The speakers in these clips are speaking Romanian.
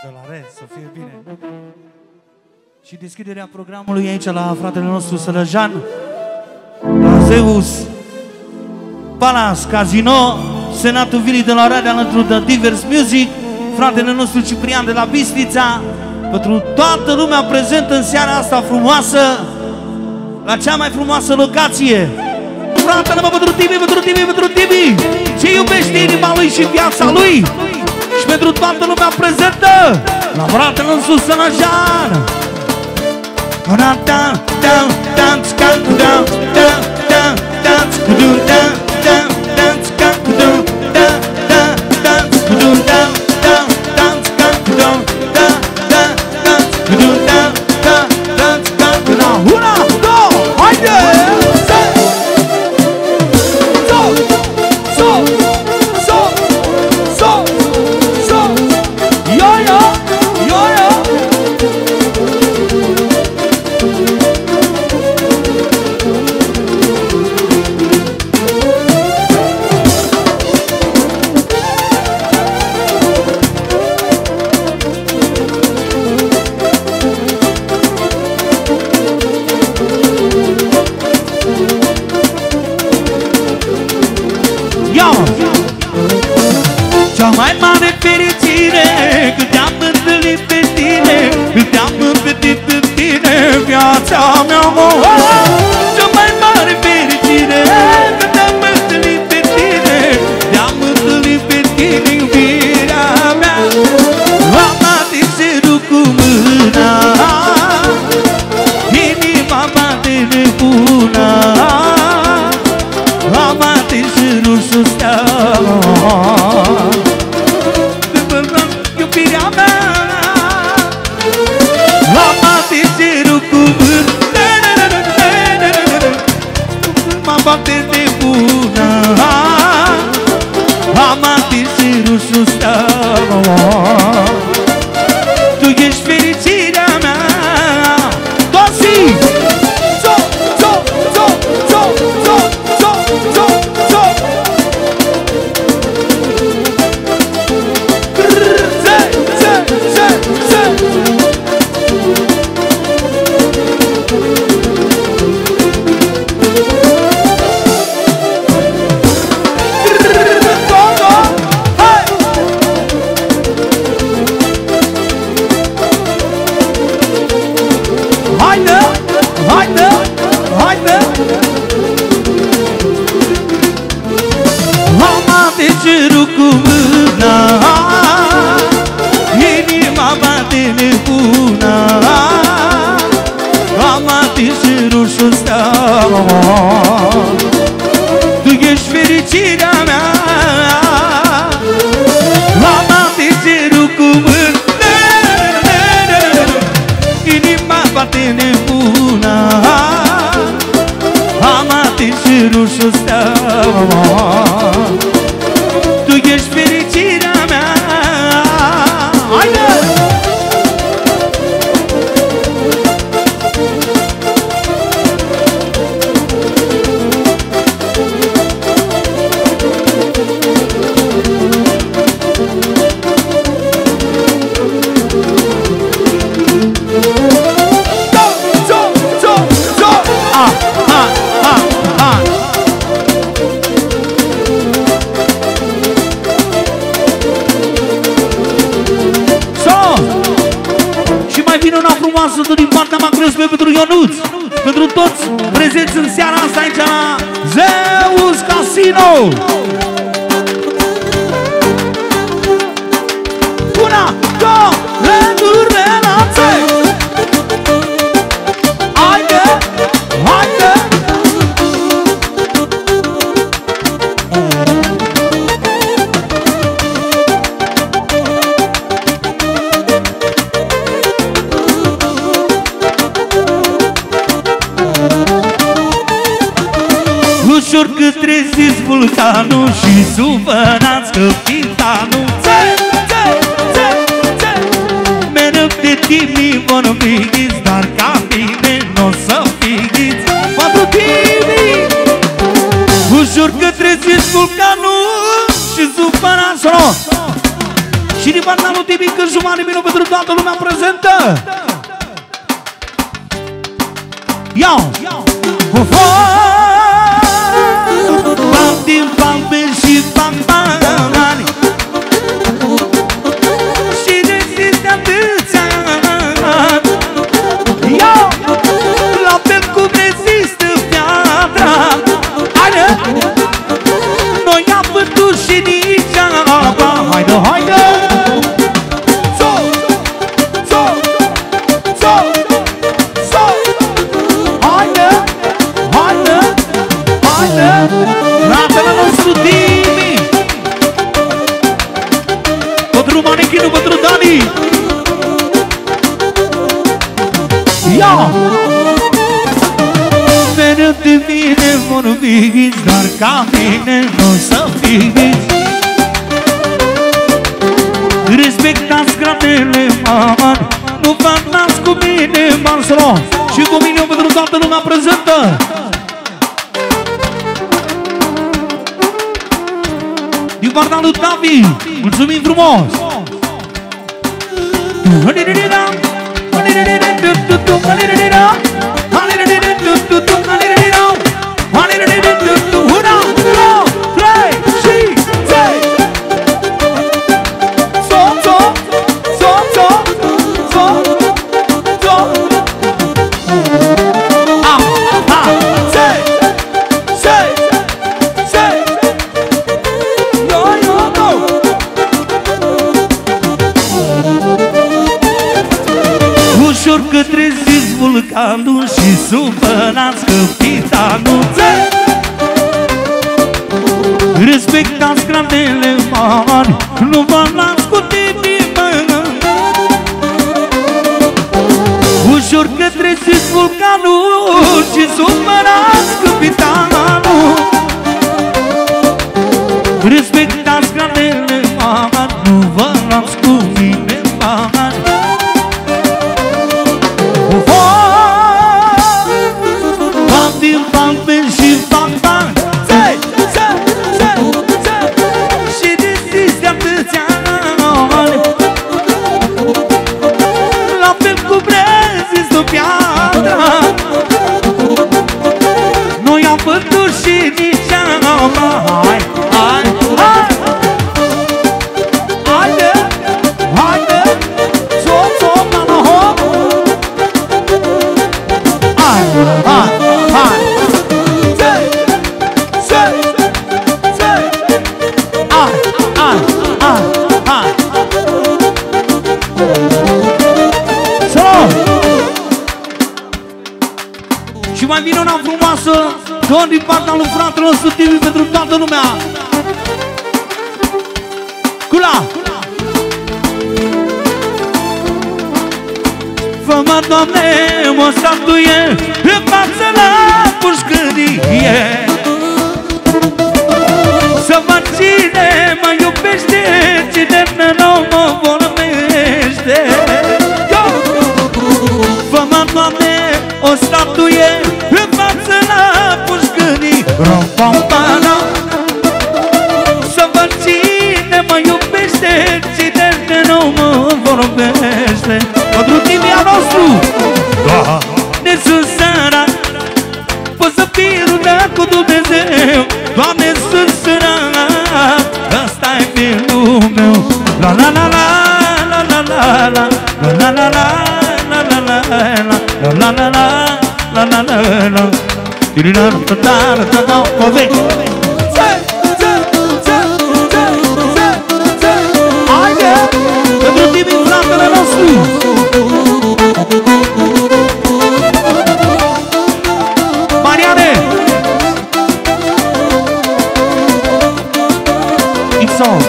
Călare, să fie bine. Și deschiderea programului aici la fratele nostru Sălăjan, la Zeus Palace Casino, Senatul Vilii de la Oradea, alături de Divers Music, fratele nostru Ciprian de la Bistrița, pentru toată lumea prezentă în seara asta frumoasă, la cea mai frumoasă locație. Fratele mă, pentru Tibi, ce iubește inima lui și viața lui, și pentru toată lumea prezentă, la fratele nostru Sălăjan. Cea mai mare fericire când te-am întâlnit pe tine, când te-am întâlnit pe tine, viața mea, cea mai mare fericire când te-am întâlnit pe tine, te-am întâlnit pe tine, iubirea mea. Am atins cerul cu mâna, inima bate nebuna, am atins cerul sus, iubirea mea. Am atins cerul cu mâna, mă bate nebuna, am atins cerul sus, tu ești fericirea mea. Toți! Cerul cu mâna, inima bate nebuna, am atins cerul și steaua, tu ești fericirea mea. Am atins cerul cu mâna, inima bate nebuna, am atins cerul și steaua, tu ești fericirea mea. Haide! Din partea Macrospe pentru Ionuț, pentru toți prezenți în seara asta aici la Zeus Casino. Una, două, rânduri relație. Haide, haide. Ușor că treziți vulcanul și supărați căpitanul. Mereu de timi vorbiți, dar ca mine n-o să fiți. Pentru timi. Ușor că treziți vulcanul și supărați. Și din partea lui Tibi, că jumătate minut pentru toată lumea prezentă. Iau! Bam din bambe și bambani și rezistă atâția ani. Iau! La fel cum rezistă piatra. Haide! Noi am văzut și nici apa. Haide, haide! Fratele nostru Dimi, pentru Manechinu, pentru Dani. Ia! Mereu de mine vorbiți, dar ca mine nu să fiți. Respectați gradele mari, nu vă dați cu mine, Marcelo. Și cu mine pentru toată lumea prezentă. Din partea lui Tavi, mulțumim frumos! Că treziți vulcanul și supărați capitanul. Respectați gradele mari, nu vă las cu inimă. Ușor că treziți vulcanul și supărați capitanul. Respectați gradele mari, nu vă las cu inimă. Noi am văzut și nici apa. Hai, hai, hai! Haide, haide! Țop, țop, mama, hop! Hai, hai, hai! Ței, ței, ței! Hai, hai, hai, hai! Salut! Și mai vine una frumoasă, tot din partea lui fratele nostru Tibi pentru toată lumea. Cula! Fă-mă, Doamne, o statuie în față la pușcărie, să văd cine mă iubește, cine nu mă vorbește. Fă-mă, Doamne, o statuie în față la pușcării, rom-pam-pana, să văd cine mă iubește, cine nu mă vorbește. Pentru Timia nostru, Doamne, sunt sărat, poți să fii rugat cu Dumnezeu. Doamne, sunt sărat, ăsta-i filul meu. La la la la la la la la la la la la. La la la la la la la la. Tirinar tatar tatar ove. Haide, pentru Tibi, fratele nostru. Mariane. Ixon.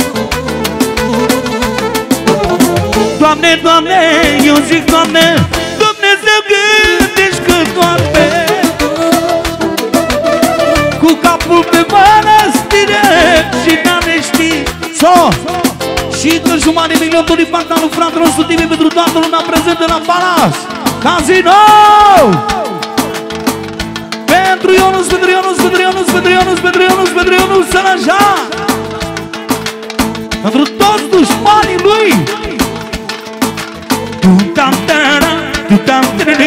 Doamne, Doamne, eu zic Doamne, Dumnezeu gândești că doarme, cu capul pe mănăstire și n-are știi. Și că jumătate de milion din partea lui fratele nostru Tibi pentru toată lumea prezentă la Palas Casino. Pentru Ionus, pentru Ionus, pentru Ionus, pentru Ionus, pentru Ionus, pentru Ionus Sălăjan, pentru toți dușmanii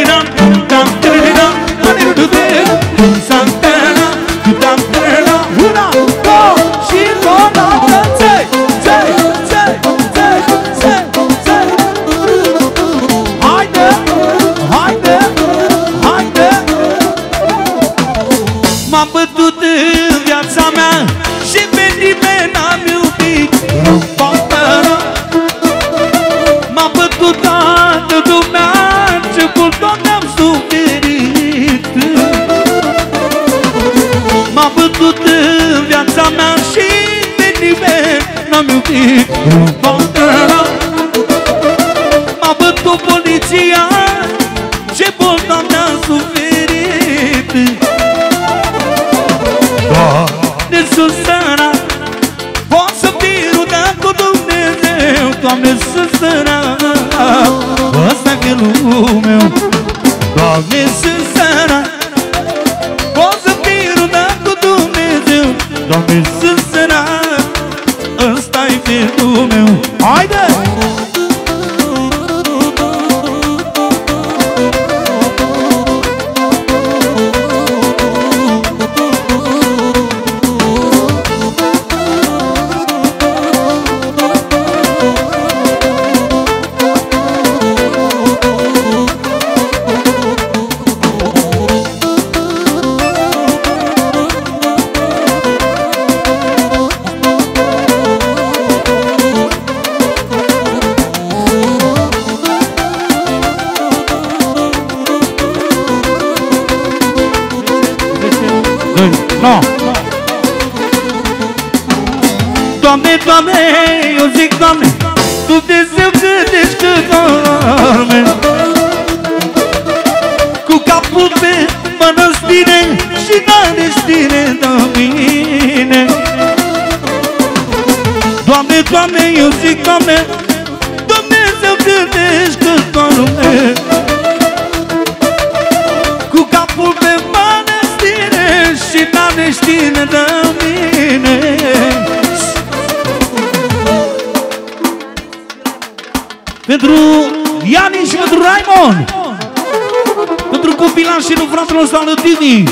Una, două și o dată. Ței, ței, ței, ței, ței, ței. Haide, haide, haide. M-am bătut în viața mea și pe nimeni n-am iubit. M-am bătut toată lumea, ce mult am suferit. M-am bătut în viața mea și pe nimeni n-am iubit. M-a bătut poliția, ce mult am suferit. Doamne, sunt sărat, pot să fii rugat cu Dumnezeu. Doamne, sunt sărat, ăsta-i felul meu. Doamne, sunt sărat, pot să fii rugat cu Dumnezeu. Doamne, sunt sărat, ăsta-i felul meu. Haide! No. Doamne, Doamne, eu zic, Doamne, Dumnezeu gândești că dorme. Cu capul pe mănăstire și n-are de mine. Doamne, Doamne, eu zic, Doamne, Dumnezeu gândești că dorme. Cu capul pe mănăstire și n-are de mine. Pentru Iani și pentru Raimond, pentru copilan și nu fratele nostru al Tini.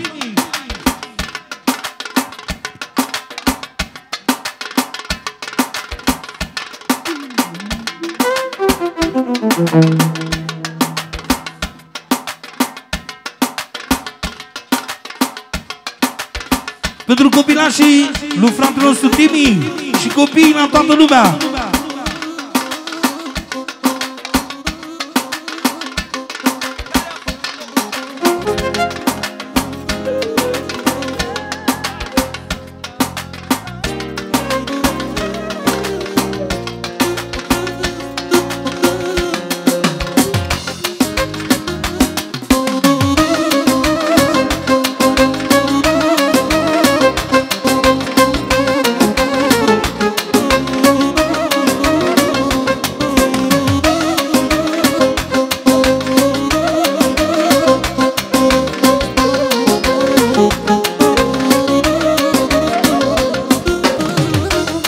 Pentru copilașii lui fratele nostru Timi și copiii la toată lumea.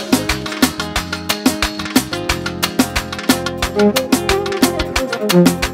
Thank you.